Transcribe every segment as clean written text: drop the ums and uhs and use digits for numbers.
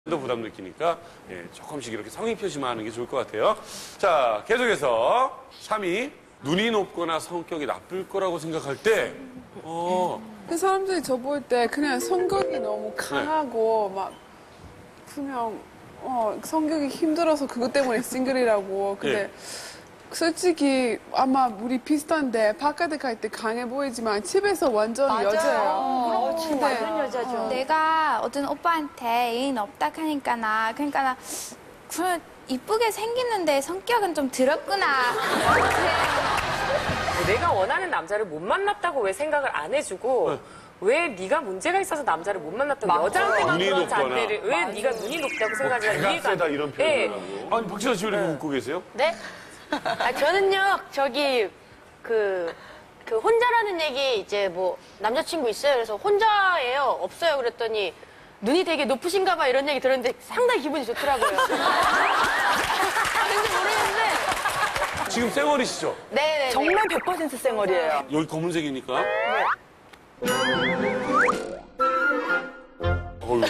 도 부담 느끼니까 예, 조금씩 이렇게 성의 표시만 하는 게 좋을 것 같아요. 자, 계속해서 3위. 눈이 높거나 성격이 나쁠 거라고 생각할 때 그 사람들이 저 볼 때 그냥 성격이 너무 강하고 막 그냥 성격이 힘들어서 그것 때문에 싱글이라고. 근데 솔직히 아마 우리 비슷한데 바깥에 갈 때 강해 보이지만 집에서 완전 여자예요. 지금 완전 여자죠. 내가 어떤 오빠한테 애인 없다 하니까 나 그래 이쁘게 생기는데 성격은 좀 더럽구나. 내가 원하는 남자를 못 만났다고 왜 생각을 안 해주고 왜 네가 문제가 있어서 남자를 못 만났다고 여자한테만 눈이 그런 높거나. 잔대를 왜 네가 눈이 높다고 생각하지? 배가 세다 이런 표현을 하고. 아니, 박진아 씨 왜 이렇게 웃고 계세요? 네? 저는요, 그 혼자라는 얘기 이제 뭐 남자친구 있어요. 그래서 혼자예요. 없어요. 그랬더니 눈이 되게 높으신가 봐 이런 얘기 들었는데 상당히 기분이 좋더라고요. 왠지 모르겠는데. 지금 쌩얼이시죠? 네네. 정말 100% 쌩얼이에요. 여기 검은색이니까. 네. 어휴.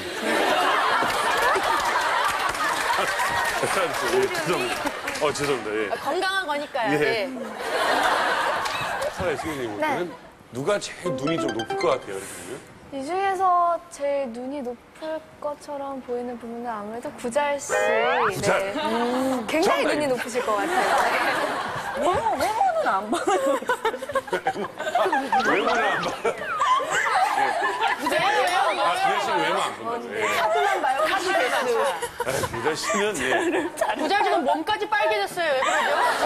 죄송합니다. 죄송합니다. 예. 건강한 거니까요. 예. 네. 차라리 선생님 볼 때는 누가 제일 눈이 좀 높을 것 같아요, 이렇게 보면? 이 중에서 제일 눈이 높을 것처럼 보이는 분은 아무래도 구잘 씨. 구잘. 굉장히 정말. 눈이 높으실 것 같아요. 외모는 안 봐. 외모는 안 봐요. 구자 씨는 외모 안 본다고. 카드만 봐요. 카드 개수. 구자 씨는, 예. 부자 지금 몸까지 빨개졌어요. 왜 그러죠?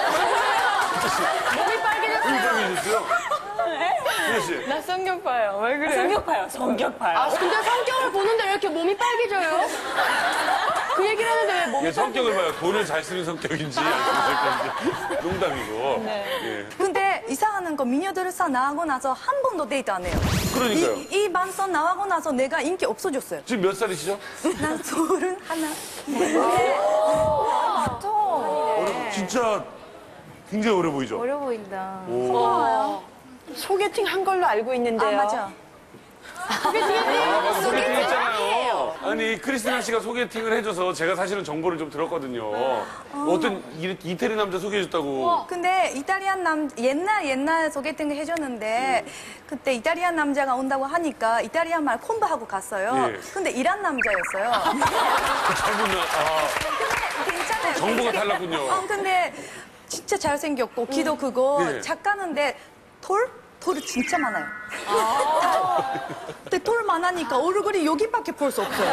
몸이 빨개졌어요. 인정해주세요. 구자 씨. 나 성격 봐요. 왜 그래? 성격 봐요. 성격 봐요. 아, 근데 성격을 보는데 왜 이렇게 몸이 빨개져요? 그 얘기를 하는데 왜 몸이 예, 성격을 봐요. 돈을 잘 쓰는 성격인지, 안 쓰는 성격인지. 농담이고. 예. 근데 이상한 거 미녀들사 나가고 나서 한 번도 데이트 안 해요. 그러니까요. 이 방송 나가고 나서 내가 인기 없어졌어요. 지금 몇 살이시죠? 난 31. 진짜 굉장히 어려 보이죠? 어려 보인다. 소개팅 한 걸로 알고 있는데요. 맞아. 맞아, 소개팅 했잖아요. 아니, 크리스티나 씨가 소개팅을 해줘서 제가 사실은 정보를 좀 들었거든요. 어떤 이태리 남자 소개해줬다고. 근데 이탈리안 옛날 소개팅을 해줬는데 그때 이탈리안 남자가 온다고 하니까 이탈리안 말 공부하고 갔어요. 예. 근데 이란 남자였어요. 저분은, 괜찮아요. 정보가 달랐군요. 근데 진짜 잘생겼고 키도 크고 예. 작가는데 돌이 진짜 많아요. 근데 돌 많으니까 얼굴이 여기밖에 볼 수 없어요.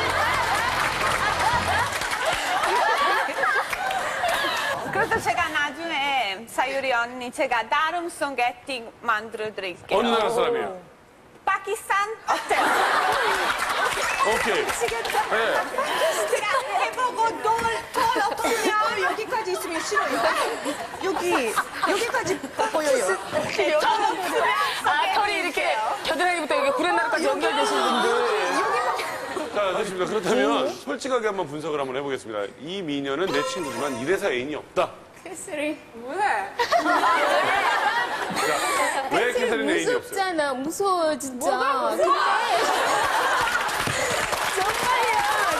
그래서 제가 나중에 사유리 언니 제가 다른 소개팅 만들어 드릴게요. 어느 나라 사람이에요? 파키스탄 어때요? 오케이. 네. 제가 해보고 돌 없으면 여기까지 있으면 싫어요. 여기까지 보여요. 털이 이렇게 겨드랑이부터 이렇게 구렛나루까지 연결되신 분들. 자, 됐습니다. 그렇다면 솔직하게 한번 분석을 한번 해보겠습니다. 이 미녀는 내 친구지만 이래서 애인이 없다. 왜? 자, 왜 캐서린 애인이 없어요? 무섭잖아. 무서워 진짜. 근데 정말이야.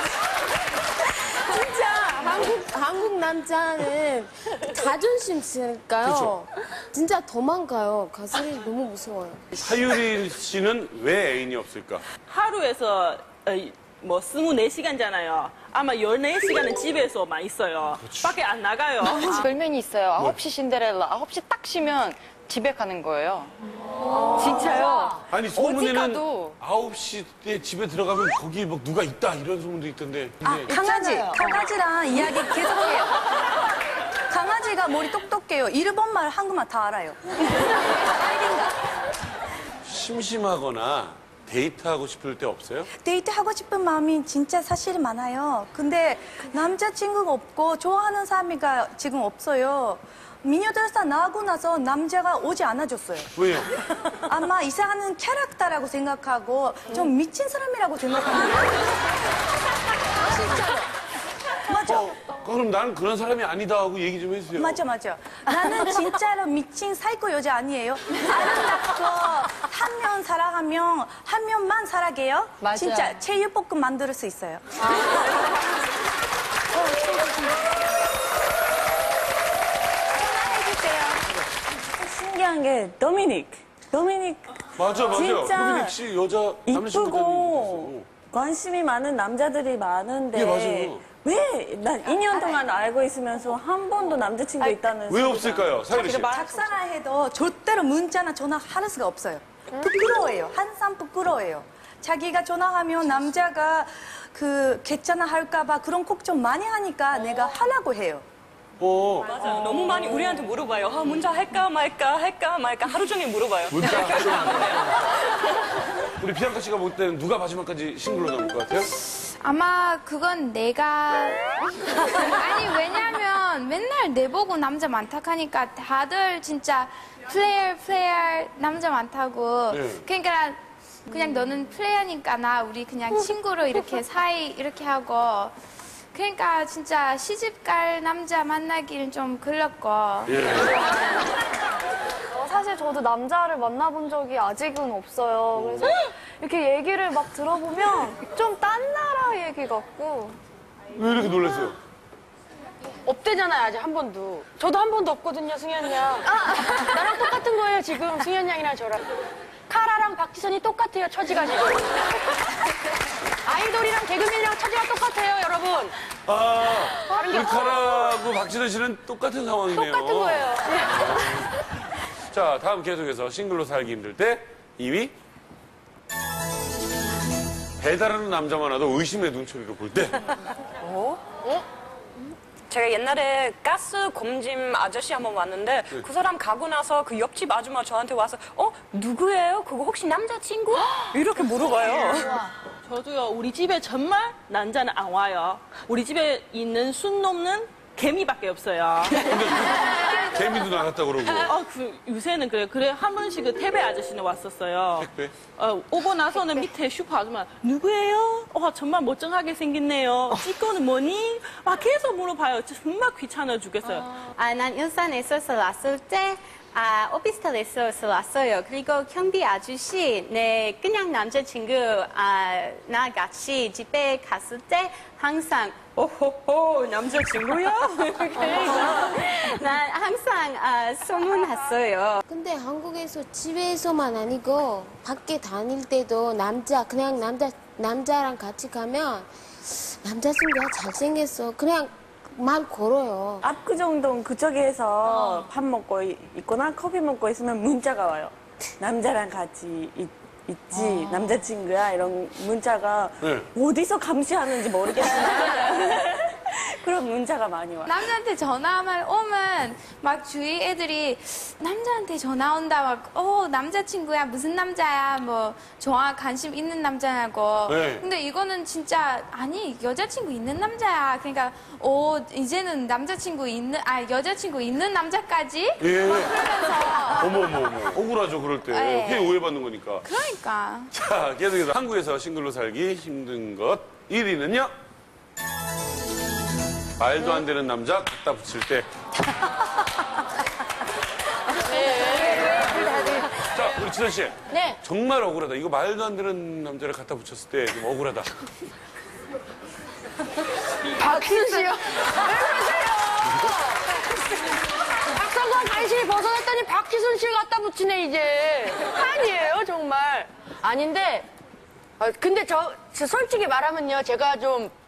진짜 한국 남자는 자존심 있으니까요. 그렇죠. 진짜 도망가요. 가슴이 너무 무서워요. 사유리 씨는 왜 애인이 없을까? 하루에서 뭐 24시간잖아요. 아마 14시간은 집에서만 있어요. 밖에 안 나가요. 별명이 있어요. 9시 신데렐라. 9시 딱 쉬면 집에 가는 거예요. 진짜요? 아니, 소문에는 가도. 9시에 집에 들어가면 거기 막 누가 있다 이런 소문도 있던데. 근데 강아지랑 이야기 계속해요. 강아지가 머리 똑똑해요. 일본말, 한국말 다 알아요. 심심하거나 데이트하고 싶을 때 없어요? 데이트하고 싶은 마음이 진짜 사실 많아요. 근데 남자친구가 없고 좋아하는 사람이 지금 없어요. 미녀들사 나가고 나서 남자가 오지 않아줬어요. 왜요? 아마 이상한 캐릭터라고 생각하고 좀 미친 사람이라고 생각합니다. 진짜로. 맞아. 그럼 나는 그런 사람이 아니다 하고 얘기 좀 해주세요. 맞아. 나는 진짜로 미친 사이코 여자 아니에요. 아름답고 한 명 사랑하면 한 명만 사랑해요. 맞아. 진짜 제육볶음 만들 수 있어요. 신기한 게 도미닉 맞아. 진짜 도미닉 씨 여자 남자 친구들이 이쁘고 관심이 많은 남자들이 많은데 예, 맞아요. 왜 난 2년 동안 알고 있으면서 한 번도 남자친구 있다는 왜 소리가 없을까요, 사유리 씨? 작사해도 절대로 문자나 전화할 수가 없어요. 부끄러워요. 항상 부끄러워요. 자기가 전화하면 남자가 괜찮아 할까봐 그런 걱정 많이 하니까 내가 하라고 해요. 맞아요. 너무 많이 우리한테 물어봐요. 문자 할까 말까 하루 종일 물어봐요. 문자. 우리 비앙카 씨가 볼 때는 누가 마지막까지 싱글로 남을 것 같아요? 아마 그건 내가 아니 왜냐면 맨날 내보고 남자 많다 하니까 다들 진짜 플레이어 남자 많다고 네. 그러니까 그냥 너는 플레이어니까 나 우리 그냥 친구로 이렇게 사이 이렇게 하고 그러니까 진짜 시집 갈 남자 만나기는 좀 그렇고 사실 저도 남자를 만나본 적이 아직은 없어요. 그래서 이렇게 얘기를 막 들어보면 좀 딴 나라 얘기 같고. 왜 이렇게 놀랐어요? 없대잖아요, 아직 한 번도. 저도 한 번도 없거든요, 승현 양. 나랑 똑같은 거예요, 지금 승현 양이랑 저랑. 카라랑 박지선이 똑같아요, 처지가 지금. 아이돌이랑 개그맨이랑 처지가 똑같아요, 여러분. 우리 카라하고 박진원 씨는 똑같은 상황이네요. 똑같은 거예요. 자, 다음 계속해서 싱글로 살기 힘들 때 2위. 배달하는 남자만 와도 의심의 눈초리로 볼 때. 제가 옛날에 가스 검진 아저씨 한번 왔는데 그 사람 가고 나서 그 옆집 아줌마 저한테 와서 누구예요? 그거 혹시 남자친구? 이렇게 물어봐요. 저도요. 우리 집에 정말 남자는 안 와요. 우리 집에 있는 순 넘는 개미밖에 없어요. 개미도 나갔다 그러고. 요새는 그래요. 그래 한 번씩 그 택배 아저씨는 왔었어요. 택배? 오고 나서는 밑에 슈퍼 아줌마 누구예요? 정말 멀쩡하게 생겼네요. 찌꺼는 뭐니? 계속 물어봐요. 정말 귀찮아 죽겠어요. 난 일산에서 왔을 때 오피스텔에서 왔어요. 그리고 경비 아저씨, 그냥 남자친구, 나 같이 집에 갔을 때 항상, 오호호, 남자친구야? 난 항상 소문났어요. 근데 한국에서 집에서만 아니고 밖에 다닐 때도 그냥 남자랑 같이 가면 남자친구가 잘생겼어. 그냥 말 걸어요. 압구정동 그쪽에서 밥 먹고 있거나 커피 먹고 있으면 문자가 와요. 남자랑 같이 있지, 남자친구야 이런 문자가 어디서 감시하는지 모르겠어요. 그런 문자가 많이 와요. 남자한테 전화만 오면 막 주위 애들이 남자한테 전화 온다 남자친구야 무슨 남자야 뭐 좋아 관심 있는 남자냐고 근데 이거는 진짜 아니 여자친구 있는 남자야 그러니까 이제는 여자친구 있는 남자까지 그러면서 어머 억울하죠 그럴 때 괜히 오해받는 거니까. 그러니까 자, 계속해서 한국에서 싱글로 살기 힘든 것 1위는요. 말도 안 되는 남자 갖다 붙일 때. 자, 우리 지선 씨. 네. 정말 억울하다. 이거 말도 안 되는 남자를 갖다 붙였을 때 좀 억울하다. 박희순 씨요? 왜 그러세요? 박성광 간신히 벗어났더니 박희순 씨를 갖다 붙이네, 이제. 아니에요, 정말. 아닌데, 근데 저 솔직히 말하면요, 제가 좀